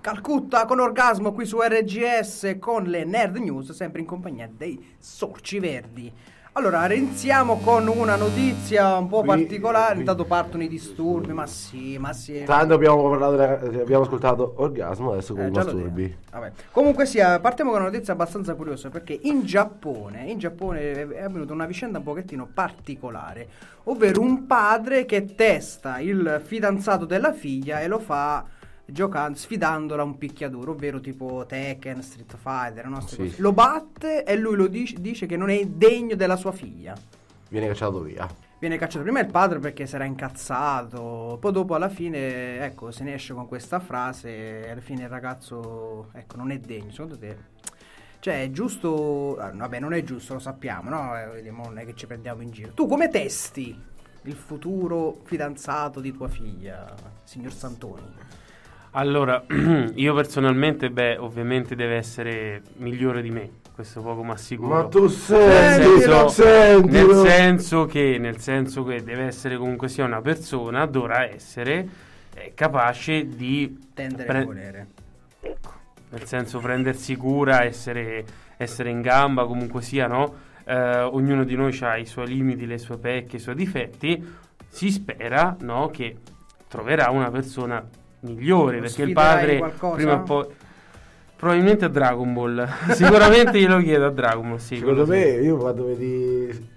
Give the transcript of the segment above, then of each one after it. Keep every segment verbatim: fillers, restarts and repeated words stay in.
Calcutta con Orgasmo qui su R G S con le Nerd News, sempre in compagnia dei Sorci Verdi. Allora, iniziamo con una notizia un po' Qui, particolare. qui. Intanto partono i disturbi, ma sì, ma sì. Tanto abbiamo parlato, abbiamo ascoltato Orgasmo, adesso con Eh, i già lo masturbi. dico. Vabbè. Comunque sia, partiamo con una notizia abbastanza curiosa, perché in Giappone, in Giappone è è avvenuta una vicenda un pochettino particolare, ovvero un padre che testa il fidanzato della figlia e lo fa giocando, sfidandola a un picchiaduro, ovvero tipo Tekken, Street Fighter, no? Sì. Lo batte e lui lo dice, dice che non è degno della sua figlia. Viene cacciato via. Viene cacciato prima il padre perché si era incazzato, poi dopo alla fine, ecco, se ne esce con questa frase e alla fine il ragazzo, ecco, non è degno. Secondo te, cioè, è giusto? Ah, vabbè, non è giusto, lo sappiamo, no? Eh, vediamo, non è che ci prendiamo in giro. Tu come testi il futuro fidanzato di tua figlia, signor Santoni? Allora, io personalmente, beh, ovviamente deve essere migliore di me, questo poco ma sicuro. Ma tu nel senti, senso, non senti, nel no? senso che, nel senso che deve essere comunque sia una persona, dovrà essere eh, capace di Tendere pre- a volere. ecco, nel senso prendersi cura, essere, essere in gamba, comunque sia, no? Eh, ognuno di noi ha i suoi limiti, le sue pecche, i suoi difetti. Si spera, no, che troverà una persona migliore, Lo perché il sfiderai padre qualcosa? prima o poi probabilmente a Dragon Ball sicuramente glielo chiedo a Dragon Ball, sì, Secondo quello me, sì. io quando vedi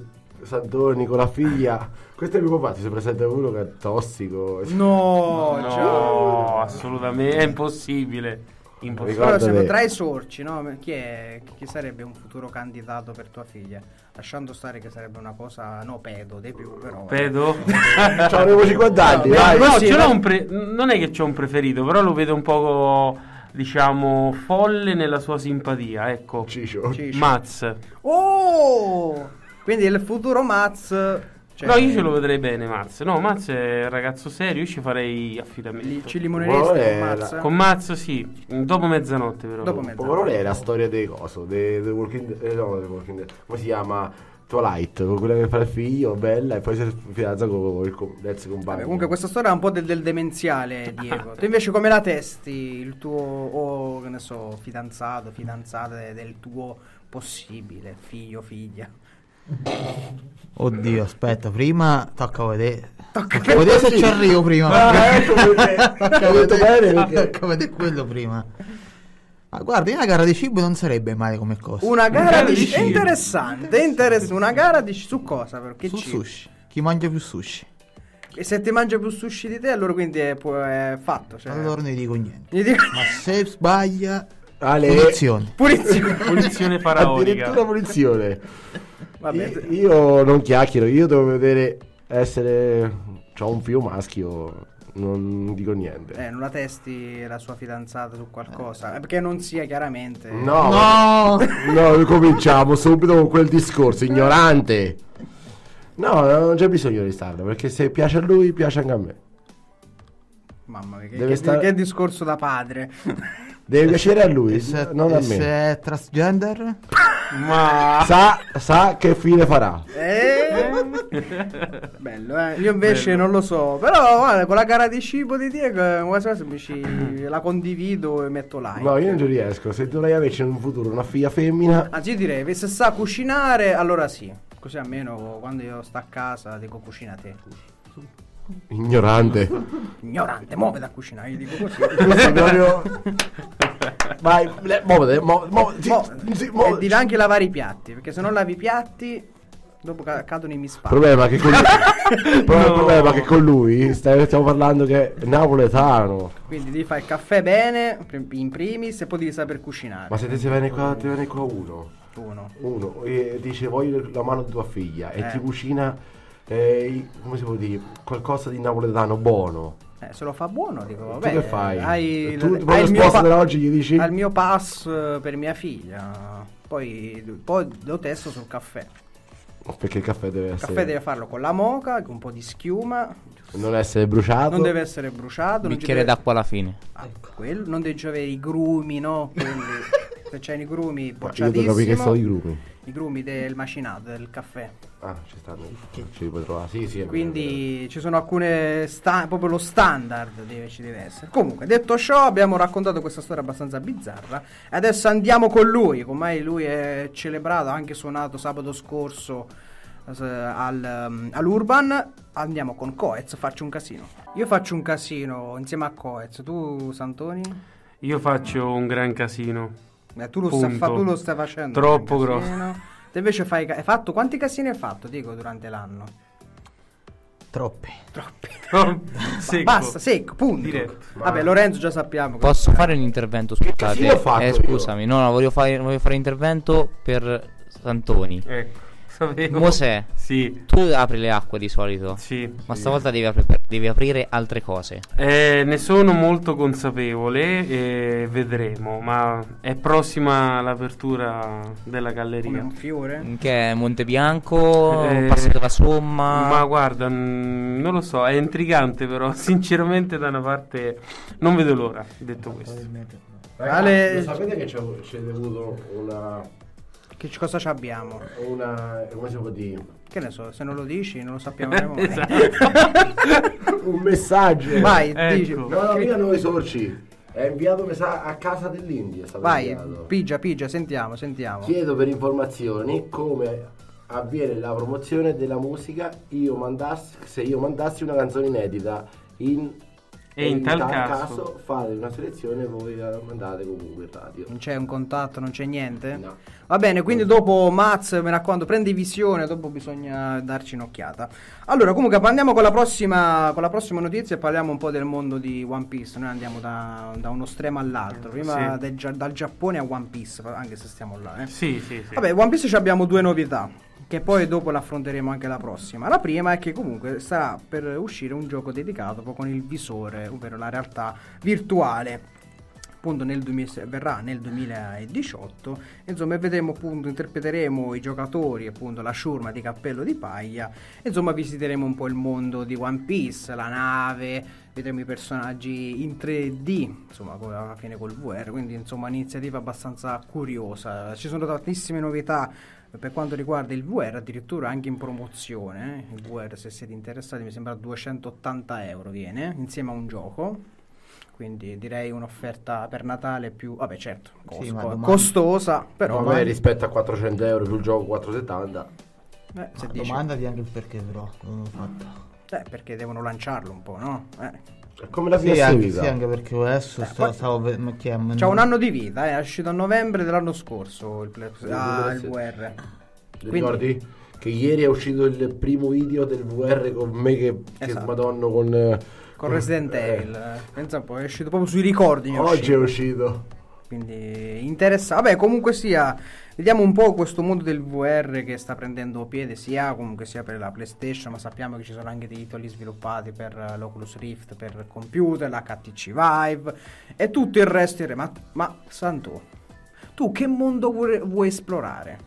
Santoni con la figlia, questo è mio papà, ti si presenta uno che è tossico. No, no, cioè- assolutamente è impossibile, impossibile. Però Guardate. siamo tra i sorci, no? Chi è, chi sarebbe un futuro candidato per tua figlia? Lasciando stare che sarebbe una cosa, no, pedo, dei più, però. Pedo? C'avevo cinquanta anni, No, vai. No, sì, ce l'ho ma- un pre- non è che c'ho un preferito, però lo vedo un poco, diciamo, folle nella sua simpatia, ecco. Ciccio. Ciccio. Maz. Oh! Quindi il futuro Maz. Cioè, No, io ce lo vedrei bene, Maz. No, Maz è un ragazzo serio, io ci farei affidamento. Li, ci limoneresti Oh, con eh, Maz? Con Maz sì, dopo mezzanotte però. Dopo Ma mezzanotte. non è la storia dei coso, dei The Walking Dead, eh, no, The Walking Dead, come si chiama? Twilight, con quella che fa il figlio, bella, e poi si fidanza con il co- l'ex compagno. Vabbè, comunque questa storia è un po' del, del demenziale, Diego. Tu invece come la testi il tuo, o che ne so, fidanzato, fidanzata de- del tuo possibile figlio, figlia? Oddio, aspetta, prima tocca vedere. Tocca Tocca vedere se ci arrivo prima. Ah, ecco perché. Tocca Ho detto bene vedere, perché. tocca vedere quello prima. Ma guarda, una gara di cibo non sarebbe male come cosa. Una gara gara di di è cibo. interessante, è interessante. Una gara di su cosa? Perché Sul cibo? sushi. Chi mangia più sushi? E se ti mangia più sushi di te, allora quindi è, pu- è fatto. Cioè. Allora non gli dico niente. Gli dico- Ma se sbaglia, Ale, punizione. Punizione. Punizione faraonica. addirittura punizione. Vabbè, Io, io non chiacchiero, io devo vedere essere. C'ho un figlio maschio, non dico niente. eh, non la testi la sua fidanzata su qualcosa? Eh, perché non sia chiaramente. No, No! no, cominciamo subito con quel discorso, ignorante. No, non c'è bisogno di starlo, perché se piace a lui, piace anche a me. Mamma mia, che, Deve che- stare- che discorso da padre. Deve piacere a lui, E se, non a e me. se è transgender? Ma Sa, sa che fine farà. Eh? Bello, eh. Io invece Bello. non lo so. Però guarda, con la gara di cibo di Diego, quasi quasi mi ci- la condivido e metto like. No, io non ci riesco. Se dovrei averci in un futuro una figlia femmina, Anzi, io direi, se sa cucinare, allora sì. Così almeno quando io sto a casa dico cucina te. ignorante. Ignorante, muovete a cucinare, io dico così. Questo è proprio. Vai, le- muovete, mo- mo- sì, Mo- sì, mo- e devi anche lavare i piatti, perché se non lavi i piatti, dopo ca- cadono i Il misfatti. problema è che con lui, però il No. problema è che con lui stai- stiamo parlando che è napoletano. Quindi devi fare il caffè bene, prim- in primis, e poi devi saper cucinare. Ma se te se viene qua, te viene qua uno, Uno. uno e dice voglio la mano di tua figlia e Eh. ti cucina, eh, come si può dire, qualcosa di napoletano buono. Eh, se lo fa buono, dico, Tu vabbè. che fai? Hai, Tu hai proprio il mio sposta pa- dell'oggi gli dici? hai il mio pass eh, per mia figlia. Poi, poi lo testo sul caffè. Perché il caffè deve Il essere, caffè deve farlo con la moca, con un po' di schiuma. non essere bruciato. Non deve essere bruciato. non ci Bicchiere deve- d'acqua alla fine. Ah, quello, non devi avere i grumi, no? Quelli, se c'hai i grumi Ma io devo capire che sono i bocciatissimo. grumi. I grumi del macinato, del caffè. Ah, ci stanno. Ci puoi trovare. Sì, sì. È Quindi vero. ci sono alcune sta- proprio lo standard deve, ci deve essere. Comunque, detto ciò, abbiamo raccontato questa storia abbastanza bizzarra. E adesso andiamo con lui. Ormai lui è celebrato, ha anche suonato sabato scorso eh, al, um, all'Urban. Andiamo con Coez, faccio un casino. Io faccio un casino insieme a Coez. Tu, Santoni? Io faccio un gran casino. Eh, tu, lo stai Punto. fa- tu lo stai facendo. Troppo un grosso. casino. Te invece fai. Hai fatto quanti casini hai fatto, dico, durante l'anno? Troppi. Troppi. Secco. Basta, secco, punto. Diretto. Vabbè, Lorenzo già sappiamo. Posso cosa- fare un intervento, scusate? casino ho fatto eh, io? scusami, no, no, voglio fare, voglio fare intervento per Santoni. Ecco, sapevo. Mosè, Sì, tu apri le acque di solito, sì. ma sì. stavolta devi, apri- devi aprire altre cose. Eh, ne sono molto consapevole e vedremo, ma è prossima l'apertura della Come galleria. un fiore? Che è Montebianco, Eh, Passo della Somma. Ma guarda, mm, non lo so, è intrigante però, sinceramente da una parte non vedo l'ora, detto questo. Ragazzi, Ale- lo sapete che c'è, c'è avuto una. Che c- cosa ci abbiamo? Una. Come si può dire? Che ne so, se non lo dici non lo sappiamo mai. Esatto. Un messaggio. Vai, Ecco. dici. No, no, mica noi sorci. È inviato mi sa, a casa dell'India. È stato Vai, inviato. pigia, pigia, sentiamo, sentiamo. Chiedo per informazioni come avviene la promozione della musica io mandassi, se io mandassi una canzone inedita in, E in tal caso- fate una selezione e voi la mandate comunque in radio. Non c'è un contatto, non c'è niente? No. Va bene, quindi dopo Maz, mi raccomando, prendi visione, dopo bisogna darci un'occhiata. Allora, comunque andiamo con la prossima con la prossima notizia e parliamo un po' del mondo di One Piece. Noi andiamo da, da uno stremo all'altro, prima Sì. del Gia- dal Giappone a One Piece, anche se stiamo là, eh. Sì, sì, sì. Vabbè, One Piece ci abbiamo due novità, che poi dopo l'affronteremo anche la prossima. La prima è che comunque sarà per uscire un gioco dedicato proprio con il visore, ovvero la realtà virtuale. Appunto nel duemila, verrà nel duemiladiciotto, insomma, e vedremo appunto, interpreteremo i giocatori, appunto la ciurma di Cappello di Paglia, e, insomma, visiteremo un po' il mondo di One Piece, la nave, vedremo i personaggi in tre D, insomma, come alla fine col V R, quindi insomma un'iniziativa abbastanza curiosa. Ci sono tantissime novità per quanto riguarda il V R, addirittura anche in promozione, eh. Il V R, se siete interessati, mi sembra duecentottanta euro viene, insieme a un gioco. Quindi direi un'offerta per Natale più, vabbè, certo, cos- Sì, ma co- domani- costosa, però Vabbè, rispetto a quattrocento euro più il gioco quattrocentosettanta. eh, se Ma dici- domandati anche il perché però non l'ho fatto. eh, perché devono lanciarlo un po', no? Eh. È come la Sì, anche, classifica. sì, anche perché adesso Eh, sto, poi- stavo ve- ma chi è? Ma C'ha non- un anno di vita, è uscito a novembre dell'anno scorso il, play- ah, il V R. Ti ricordi che ieri è uscito il primo video del V R con me che, che Esatto. madonna con eh, Con Resident eh, Evil, eh. pensa un po', è uscito proprio sui ricordi. mi è Oggi è uscito. uscito. Quindi interessante. Vabbè, comunque sia, vediamo un po' questo mondo del V R che sta prendendo piede sia comunque sia per la PlayStation, ma sappiamo che ci sono anche dei titoli sviluppati per uh, l'Oculus Rift, per computer, l'H T C Vive e tutto il resto. Ma, ma Santo, tu che mondo vuoi, vuoi esplorare?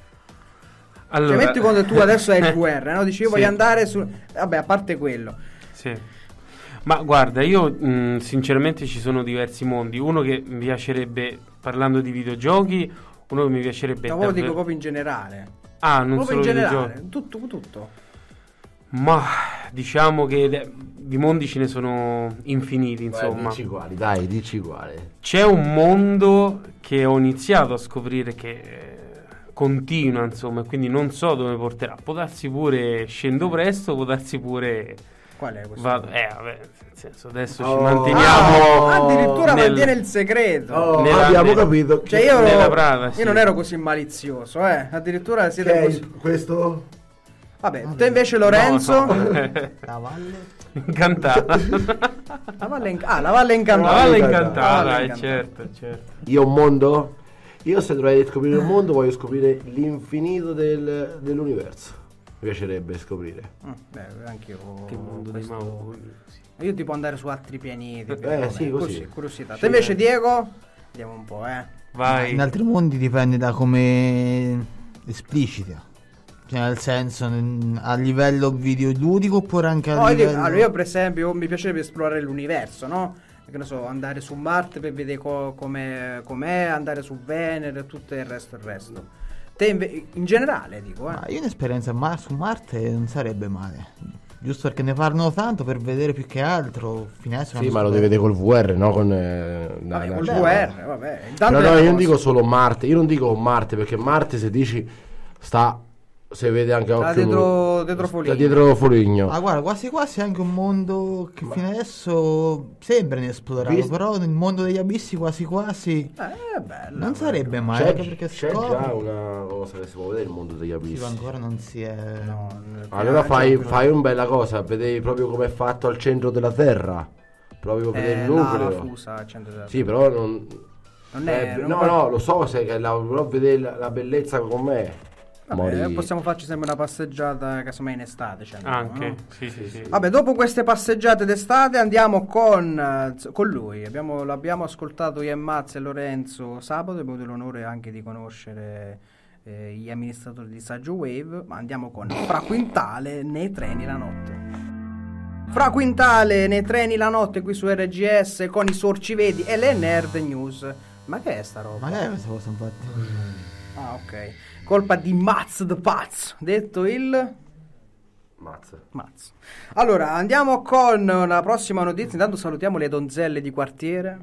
Allora, Cioè, metti quando tu adesso hai il V R, no? Dici io Sì. voglio andare su... Vabbè, a parte quello. Sì. Ma guarda, io mh, sinceramente ci sono diversi mondi. Uno che mi piacerebbe, parlando di videogiochi, uno che mi piacerebbe No, proprio davvero- dico proprio in generale. Ah, non proprio solo in videogiochi. generale, tutto, tutto. Ma diciamo che de- di mondi ce ne sono infiniti, insomma. Vai, dici quali, dai, dici quali. C'è un mondo che ho iniziato a scoprire che eh, continua, insomma, e quindi non so dove porterà. Può darsi pure scendo presto, può darsi pure Qual è questo? vado. Eh, vabbè, nel senso, adesso Oh. ci manteniamo Ah, addirittura nel- mantiene il segreto. Oh, Nella- abbiamo nella- capito. Cioè io, nella io Prada, sì. non ero così malizioso, eh. Addirittura Che siete è così. il- questo? Vabbè, te invece Lorenzo. No, no. La valle? Incantata. La valle, in- ah, la valle La incantata. valle incantata. incantata, La valle eh, incantata. certo, certo. Io un mondo? Io se dovrei scoprire un mondo voglio scoprire l'infinito del- dell'universo. Mi piacerebbe scoprire. Mm, beh, anche io. Che mondo di questo- Mauro. Io tipo andare su altri pianeti. Eh, sì, così. Curiosità. Sì, Te invece eh. Diego? Vediamo un po', eh. Vai. In altri mondi dipende da come esplicita. Cioè nel senso n- a livello videoludico oppure anche a No, io, dico- livello... allora, io per esempio mi piacerebbe esplorare l'universo, no? Che ne so, andare su Marte per vedere co- com'è, com'è, andare su Venere e tutto il resto il resto. Te inve- in generale dico, eh. Ma io un'esperienza ma- su Marte non sarebbe male. Giusto perché ne parlano tanto per vedere più che altro. Fino adesso Sì, non ma so lo bene. devi vedere col V R, no? Con eh, una- Vabbè, una- col cioè, V R, vabbè. Intanto Però è no, una io non cosa. dico solo Marte, io non dico Marte, perché Marte se dici sta, se vede anche a Sta occhio dietro- dietro sta Foligno. dietro Foligno. Ma guarda, quasi quasi è anche un mondo che fino adesso sembra inesplorato, Visto- però nel mondo degli abissi quasi quasi Eh, è bello. non sarebbe male, C'è, anche perché c'è scopri- già una cosa che si può vedere nel mondo degli Sì, abissi. ma ancora non si è. No, Allora eh, fai, cioè, fai un bella cosa, vedi proprio come è fatto al centro della Terra. Proprio per eh, il là, nucleo. la fusa al centro della- Sì, però non. Non è- eh, non no, puoi- no, lo so se che la, però vedere la, la bellezza com'è. Vabbè, Mori- possiamo farci sempre una passeggiata casomai in estate. Cioè, Anche, no? sì, sì, sì. Vabbè, dopo queste passeggiate d'estate andiamo con, eh, con lui. Abbiamo, l'abbiamo ascoltato io e Mazza e Lorenzo sabato. Abbiamo avuto l'onore anche di conoscere eh, gli amministratori di Saggio Wave. Ma andiamo con Fra Quintale nei treni la notte. Fra Quintale nei treni la notte qui su R G S con i sorcivedi e le Nerd News. Ma che è sta roba? Ma che è questa cosa infatti? Ah, ok. Colpa di Maz the Paz. Detto il... Mazza. Mazzo. Allora, andiamo con la prossima notizia. Intanto salutiamo le donzelle di quartiere.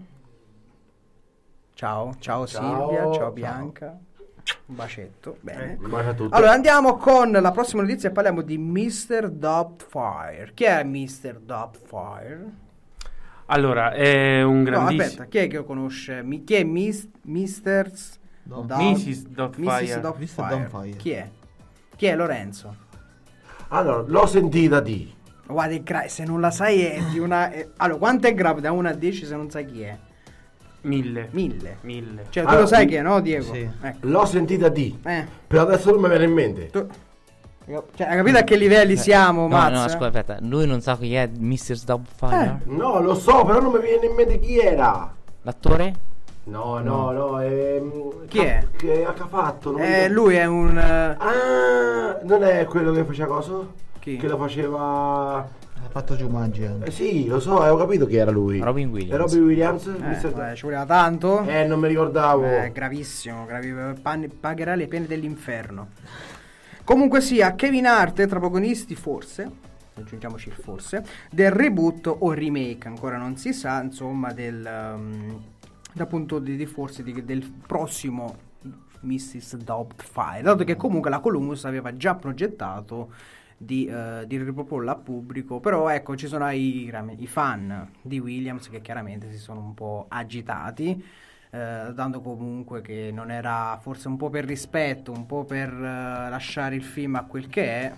Ciao, ciao, Ciao, Silvia, ciao, ciao. Bianca. Un bacetto. Bene. Un bacio a tutti. Allora, andiamo con la prossima notizia e parliamo di mister Doubtfire. Chi è mister Doubtfire? Allora, è un No, grandissimo... aspetta, chi è che lo conosce? Mi- chi è mis- mister Dom- missis Doubtfire. missis mister Doubtfire. Doubtfire. Chi è? Chi è Lorenzo? Allora, l'ho sentita di. Guarda, è gra- se non la sai è di una... è- Allora, quanto è grave da uno a dieci se non sai chi è? Mille. Mille. Mille. Cioè, tu Allora, lo sai mi- chi è, no, Diego? Sì. Ecco. L'ho sentita di. Eh, Però adesso non mi viene in mente. tu... Cioè, hai capito a che livelli siamo, No, Mazza? no, ascolta, aspetta, lui non sa chi è mister Doubtfire? No, lo so, però non mi viene in mente chi era. L'attore? No, no, no. ehm, Chi Ca- è? Che ha fatto? Non mi Eh, ricordo. lui è un... eh, Ah, non è quello che faceva cosa? Chi? Che lo faceva. Ha fatto Jumanji anche. Eh sì, lo so, avevo capito chi era lui. Robin Williams. È Robin Williams? Eh, mister vabbè, ci voleva tanto. Eh, non mi ricordavo. Eh, gravissimo, gravi- pan- pagherà le pene dell'inferno. Comunque sia, Kevin Hart tra protagonisti, forse, aggiungiamoci il forse, del reboot o remake, ancora non si sa, insomma, del um, appunto di, di forse di- del prossimo missis Doubtfire, dato che comunque la Columbus aveva già progettato di, eh, di riproporla a pubblico, però ecco ci sono i, i fan di Williams che chiaramente si sono un po' agitati, eh, dando comunque che non era, forse un po' per rispetto, un po' per eh, lasciare il film a quel che è,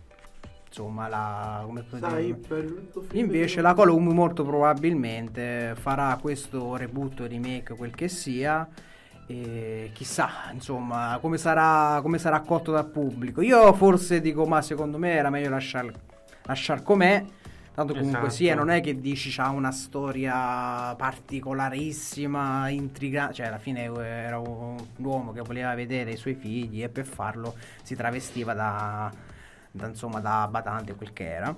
insomma la, come posso Sai, dire? per il tuo film Invece di- la Columbus molto probabilmente farà questo reboot o remake, quel che sia, e chissà insomma come sarà, come sarà accolto dal pubblico. Io forse dico, ma secondo me era meglio lasciar, lasciar com'è, tanto comunque Esatto. sia, non è che dici c'ha una storia particolarissima, intrigante, cioè alla fine era un uomo che voleva vedere i suoi figli e per farlo si travestiva da, da insomma da badante, quel che era.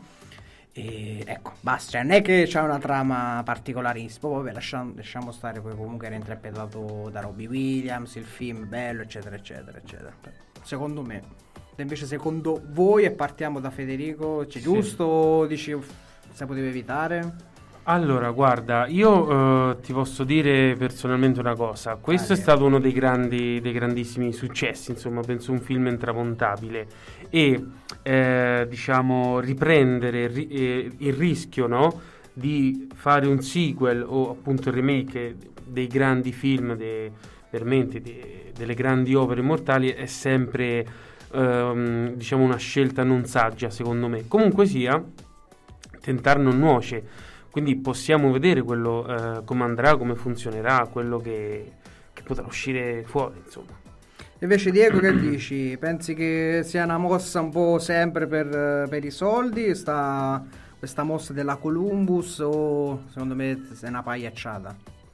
E ecco, basta, cioè non è che c'è una trama particolarissima, vabbè, lasciamo, lasciamo stare, poi comunque era interpretato da Robbie Williams, il film bello, eccetera, eccetera, eccetera. Secondo me, invece secondo voi, e partiamo da Federico, c'è Sì. giusto o dici uff, se potevi evitare? Allora, guarda, io eh, ti posso dire personalmente una cosa. Questo Ah, è sì. stato uno dei grandi, dei grandissimi successi, insomma, penso un film intramontabile. E, eh, diciamo, riprendere ri- eh, il rischio, no, di fare un sequel o appunto il remake dei grandi film, de- veramente de- delle grandi opere immortali, è sempre, ehm, diciamo, una scelta non saggia, secondo me. Comunque sia, tentare non nuoce. Quindi possiamo vedere quello, eh, come andrà, come funzionerà, quello che, che potrà uscire fuori, insomma. Invece Diego, che dici? Pensi che sia una mossa un po' sempre per, per i soldi, sta, questa mossa della Columbus, o secondo me è una pagliacciata?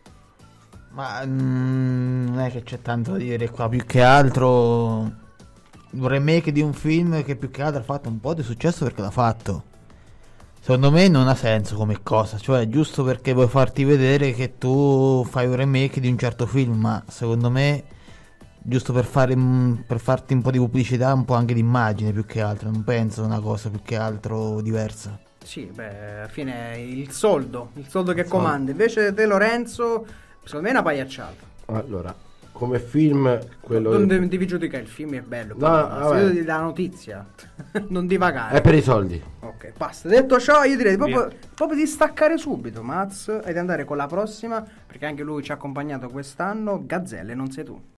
Ma mm, non è che c'è tanto da dire qua, più che altro un remake di un film che più che altro ha fatto un po' di successo perché l'ha fatto. Secondo me non ha senso come cosa, cioè giusto perché vuoi farti vedere che tu fai un remake di un certo film, ma secondo me giusto per fare mm, per farti un po' di pubblicità, un po' anche di immagine più che altro, non penso una cosa più che altro diversa. Sì, beh, alla fine è il soldo, il soldo che soldo. comanda. Invece De Lorenzo, secondo me è una pagliacciata. Allora, come film, quello... Non del- devi devi giudicare, il film è bello. No, basta. vabbè. Io ti dà la notizia, non divagare. È per i soldi. Ok, basta. Detto ciò, io direi proprio, Via. proprio di staccare subito, Maz, e di andare con la prossima, perché anche lui ci ha accompagnato quest'anno. Gazzelle, non sei tu.